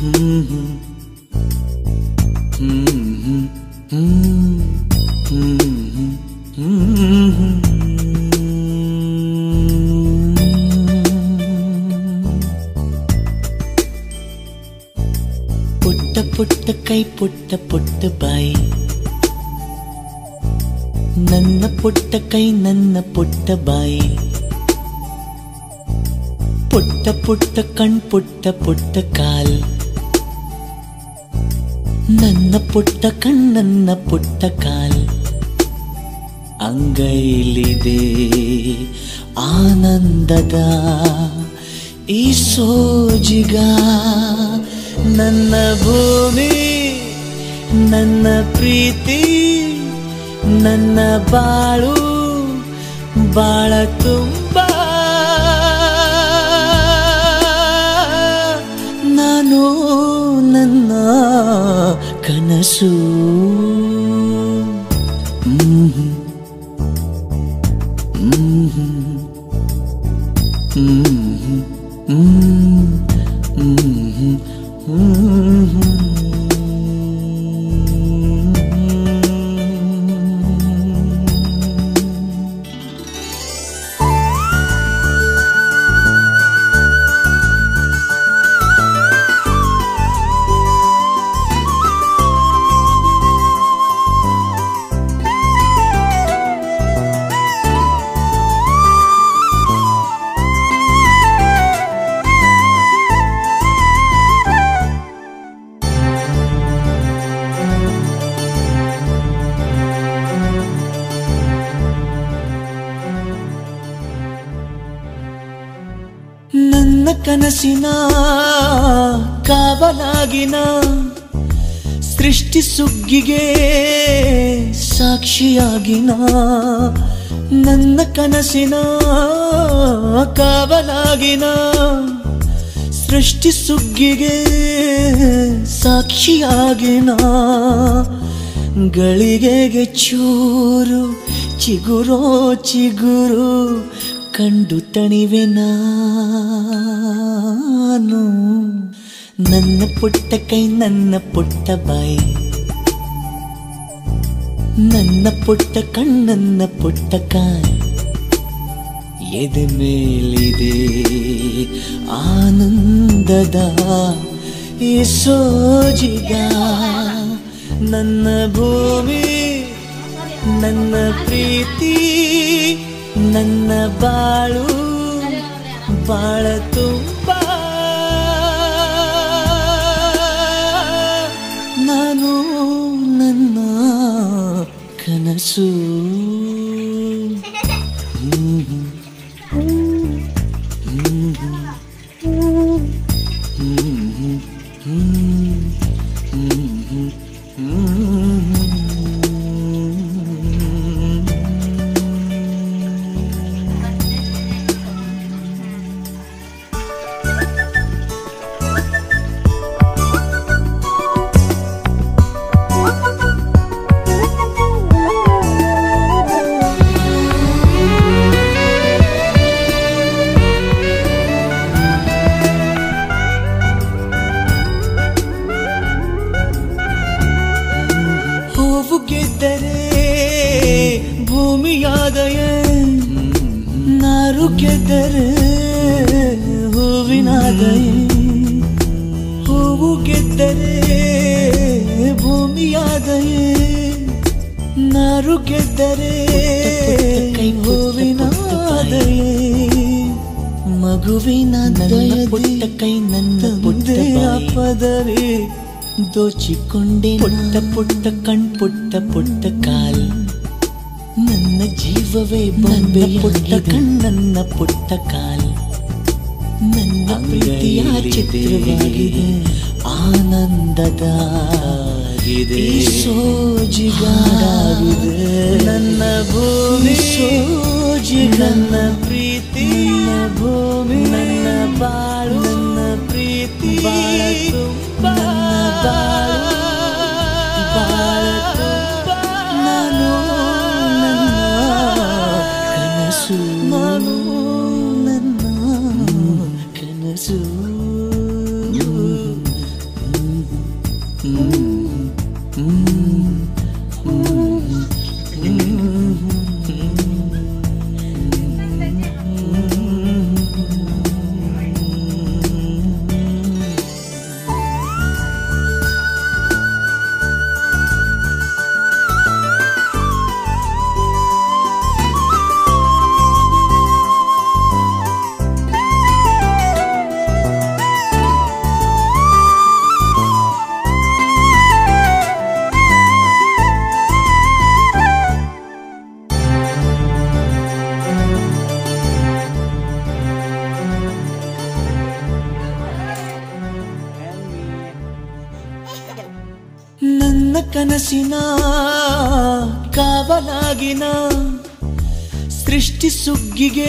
ಪುಟ್ಟ ಪುಟ್ಟ ಕೈ ಪುಟ್ಟ ಪುಟ್ಟ ಬಾಯಿ, ನನ್ನ ಪುಟ್ಟ ಕೈ ನನ್ನ ಪುಟ್ಟ ಬಾಯಿ, ಪುಟ್ಟ ಪುಟ್ಟ ಕಣ್ ಪುಟ್ಟ ಪುಟ್ಟ ಕಾಲ್, ನನ್ನ ಪುಟ್ಟ ಕಣ್ ನನ್ನ ಪುಟ್ಟ ಕಾಲ್, ಅಂಗೈಲಿದೆ ಆನಂದದ ಈ ಸೋಜಿಗ, ನನ್ನ ಭೂಮಿ ನನ್ನ ಪ್ರೀತಿ ನನ್ನ ಬಾಳು ಬಾಳ ತುಂಬ, ನಾನು ನನ್ನ ಕನಸು. ನನ್ನ ಕನಸಿನ ಕಾವಲಾಗಿನ ಸೃಷ್ಟಿ ಸುಗ್ಗಿಗೆ ಸಾಕ್ಷಿಯಾಗಿನ, ನನ್ನ ಕನಸಿನ ಕಾವಲಾಗಿನ ಸೃಷ್ಟಿ ಸುಗ್ಗಿಗೆ ಸಾಕ್ಷಿಯಾಗಿನ, ಗಳಿಗೆಗೆ ಚೂರು ಚಿಗುರೋ ಚಿಗುರು ಕಂಡು ತಣಿವೆ ನಾನು, ನನ್ನ ಪುಟ್ಟ ಕೈ ನನ್ನ ಪುಟ್ಟ ಬಾಯಿ, ನನ್ನ ಪುಟ್ಟ ಕಣ್ಣನ್ನ ಪುಟ್ಟ ಕಾಯಿ, ಎದೆ ಮೇಲಿದೆ ಆನಂದದ ಈ ಸೋಜಿಗ, ನನ್ನ ಭೂಮಿ ನನ್ನ ಪ್ರೀತಿ ನನ್ನ ಬಾಳು ಬಾಳ ತುಂಬ, ನಾನು ನನ್ನ ಕನಸು. ಗೆದ್ದರೆ ಭೂಮಿಯಾದಯೇ, ನಾರು ಗೆದ್ದರೆ ಹೂವಿನಾದಯೇ, ಹೂವು ಗೆದ್ದರೆ ಭೂಮಿಯಾದಯೇ, ನಾರು ಗೆದ್ದರೆ ಹೂವಿನಾದಯೇ, ಮಗುವಿನ ಪುಟ್ಟ ಕೈ ನನ್ನ ಪುಟ್ಟ ಪದವಿ ದೋಚಿಕೊಂಡೆ, ಪುಟ್ಟ ಪುಟ್ಟ ಕಣ್ ಪುಟ್ಟ ಪುಟ್ಟ ಕಾಲ್, ನನ್ನ ಜೀವವೇ ಬೊಂಬೆ ಪುಟ್ಟ ಕಣ್ಣನ್ನ ಪುಟ್ಟ ಕಾಲ್, ನನ್ನ ಪ್ರೀತಿಯ ಚಿತ್ರವಾಗಿದೆ ಆನಂದದ ಸೋಜಿಗಾಗಿದೆ, ನನ್ನ ಭೂಮಿ ಸೋಜಿಗ, ನನ್ನ ಪ್ರೀತಿ ನನ್ನ ಭೂಮಿ ನನ್ನ ಬಾಳು ನನ್ನ ಪ್ರೀತಿ ಬಾಳ ತುಂಬ, ನಾನು ನನ್ನ ಕನಸು, ನಾನು ನನ್ನ ಕನಸು. ಕನಸಿನ ಕಾವಲಾಗಿನ ಸೃಷ್ಟಿ ಸುಗ್ಗಿಗೆ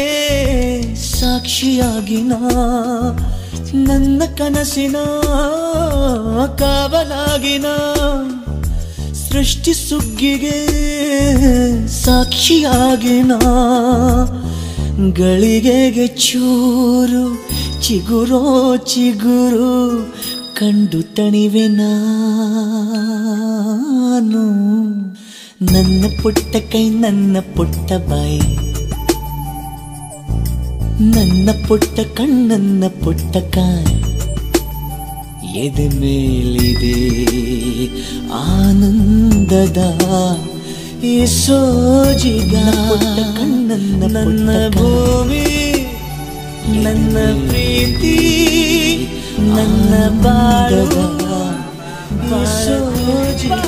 ಸಾಕ್ಷಿಯಾಗಿನ ನನ್ನ ಕನಸಿನ ಕಾವಲಾಗಿನ ಸೃಷ್ಟಿ ಸುಗ್ಗಿಗೆ ಸಾಕ್ಷಿಯಾಗಿನ ಗಳಿಗೆಗೆ ಚೂರು ಚಿಗುರೋ ಚಿಗುರು ಕಂಡು ತಣಿವೆ ನಾನು ನನ್ನ ಪುಟ್ಟ ಕೈ ನನ್ನ ಪುಟ್ಟ ಬಾಯಿ ನನ್ನ ಪುಟ್ಟ ಕಣ್ಣನ್ನ ಪುಟ್ಟ ಕಾಯಿ ಎದೆ ಮೇಲಿದೆ ಆನಂದದ ಈ ಸೋಜಿಗ ಪುಟ್ಟ ಕಣ್ಣನ್ನ ನನ್ನ ಭೂಮಿ ನನ್ನ ಪ್ರೀತಿ ನನ್ನ ಬಾಳು ಈ ಸೋಜಿಗ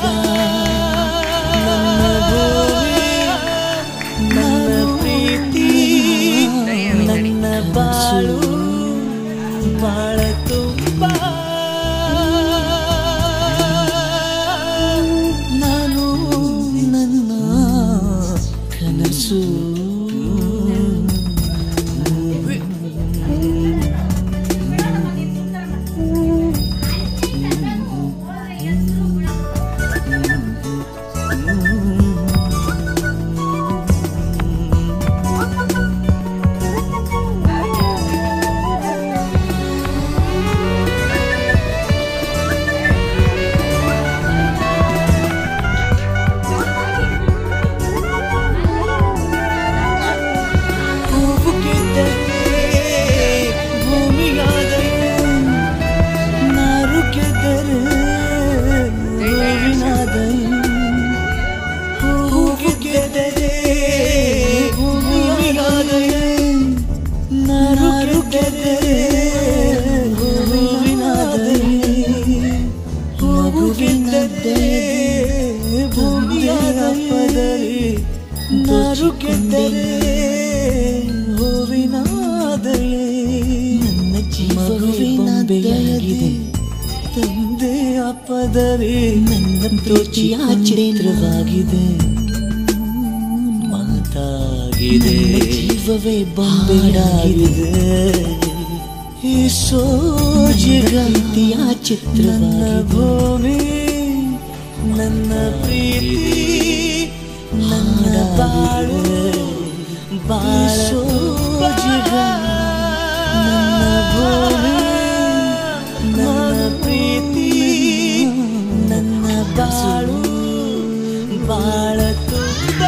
ನನ್ನ ಭೂಮಿ ನನ್ನ ಪ್ರೀತಿ ನನ್ನ ಬಾಳು ಬಾಳ ತುಂಬ ನಾನು ನನ್ನ ಕನಸು ನನ್ನ ಜೀವವಿನಾಗಿದೆ ತಂದೆ ಅಪ್ಪದರೆ ನನ್ನ ಪ್ರೀತಿಯ ಚಿತ್ರವಾಗಿದೆ ಮಾತಾಗಿದೆ ಜೀವವೇ ಬೊಂಬೆಯಾಗಿದೆ ಈ ಸೋಜಿಗತಿಯ ಚಿತ್ರ ನನ್ನ ಭೂಮಿ ನನ್ನ ಪ್ರೀತಿ ನನ್ನ ಬಾಳು ಬಾಳು ಸೋಜಿಗ ನನ್ನ ಭೂಮಿ ನನ್ನ ಪ್ರೀತಿ ನನ್ನ ಬಾಳು ಬಾಳ ತುಂಬ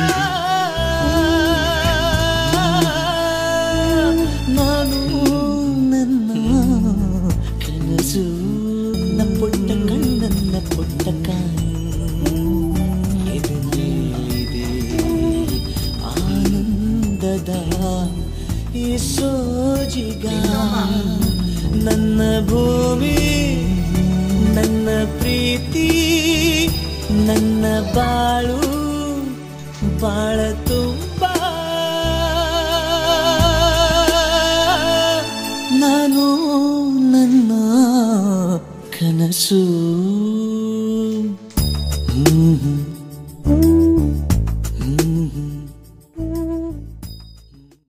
ನಾನು ನನ್ನ ಕನಸು ನನ್ನ ಪುಟ್ಟ ಕಣ್ಣನ್ನ ಪುಟ್ಟ ಕಾಯಿ ಎದೆ ಮೇಲಿದೆ ಆನಂದದ ಈ ಸೋಜಿಗ ನನ್ನ ಭೂಮಿ ನನ್ನ ಪ್ರೀತಿ ನನ್ನ ಬಾಳು ಬಾಳ ತುಂಬ ನಾನು ನನ್ನ ಕನಸು